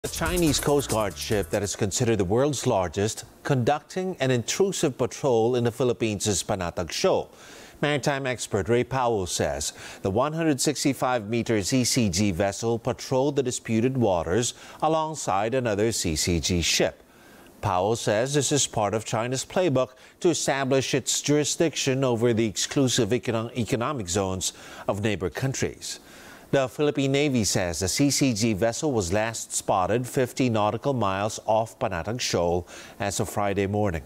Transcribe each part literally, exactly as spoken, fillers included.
The Chinese Coast Guard ship that is considered the world's largest conducting an intrusive patrol in the Philippines' Panatag Shoal. Maritime expert Ray Powell says the one hundred sixty-five meter C C G vessel patrolled the disputed waters alongside another C C G ship. Powell says this is part of China's playbook to establish its jurisdiction over the exclusive econo- economic zones of neighbor countries. The Philippine Navy says the C C G vessel was last spotted fifty nautical miles off Panatag Shoal as of Friday morning.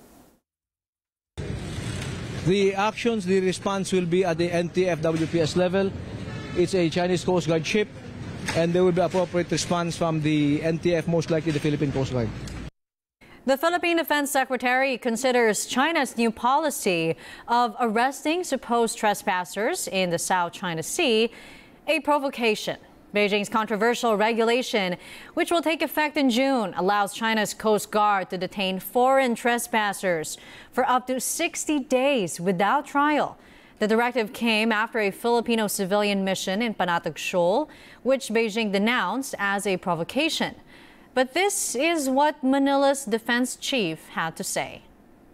The actions, the response will be at the N T F W P S level. It's a Chinese Coast Guard ship, and there will be appropriate response from the N T F, most likely the Philippine Coast Guard. The Philippine Defense Secretary considers China's new policy of arresting supposed trespassers in the South China Sea a provocation. Beijing's controversial regulation, which will take effect in June, allows China's Coast Guard to detain foreign trespassers for up to sixty days without trial. The directive came after a Filipino civilian mission in Panatag Shoal, which Beijing denounced as a provocation. But this is what Manila's defense chief had to say.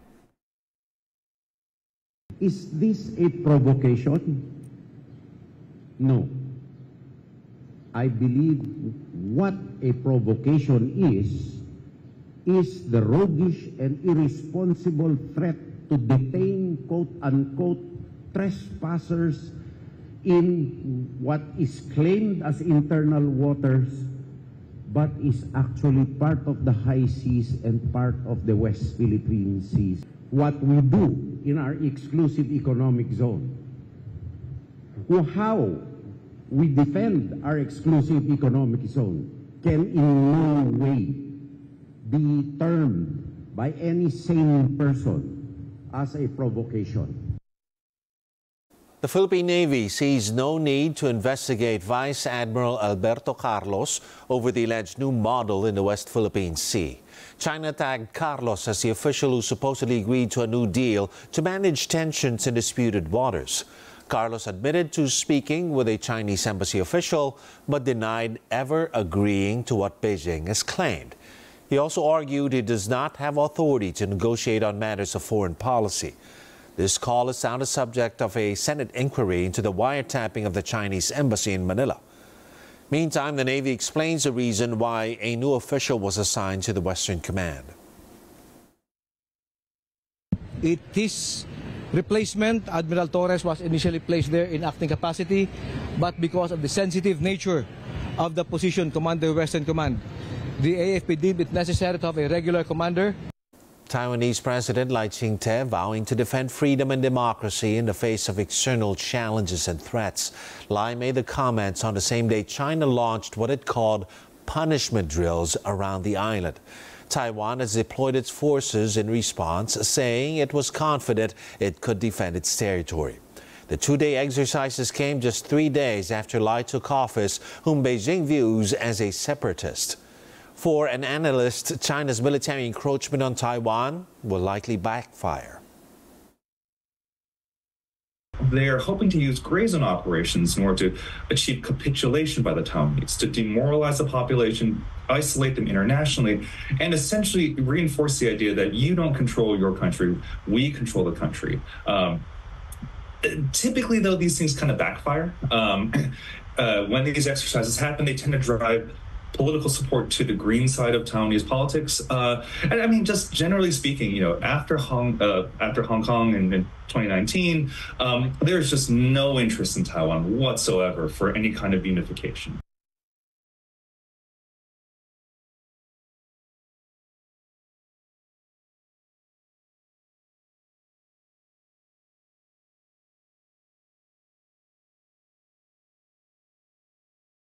Is this a provocation? No. I believe what a provocation is, is the roguish and irresponsible threat to detain quote-unquote trespassers in what is claimed as internal waters, but is actually part of the high seas and part of the West Philippine Seas. What we do in our exclusive economic zone, how we defend our exclusive economic zone can in no way be termed by any sane person as a provocation. The Philippine Navy sees no need to investigate Vice Admiral Alberto Carlos over the alleged new model in the West Philippine Sea. China tagged Carlos as the official who supposedly agreed to a new deal to manage tensions in disputed waters. Carlos admitted to speaking with a Chinese embassy official, but denied ever agreeing to what Beijing has claimed. He also argued he does not have authority to negotiate on matters of foreign policy. This call is now the subject of a Senate inquiry into the wiretapping of the Chinese embassy in Manila. Meantime, the Navy explains the reason why a new official was assigned to the Western Command. It is replacement. Admiral Torres was initially placed there in acting capacity, but because of the sensitive nature of the position, Commander Western Command, the A F P deemed it necessary to have a regular commander. Taiwanese President Lai Ching-te vowing to defend freedom and democracy in the face of external challenges and threats. Lai made the comments on the same day China launched what it called punishment drills around the island. Taiwan has deployed its forces in response, saying it was confident it could defend its territory. The two-day exercises came just three days after Lai took office, whom Beijing views as a separatist. For an analyst, China's military encroachment on Taiwan will likely backfire. They're hoping to use gray zone operations in order to achieve capitulation by the Taiwanese, to demoralize the population, isolate them internationally, and essentially reinforce the idea that you don't control your country, we control the country. Um, typically, though, these things kind of backfire. Um, uh, when these exercises happen, they tend to drive political support to the green side of Taiwanese politics. Uh, and I mean, just generally speaking, you know, after Hong, uh, after Hong Kong in, in twenty nineteen, um, there's just no interest in Taiwan whatsoever for any kind of unification.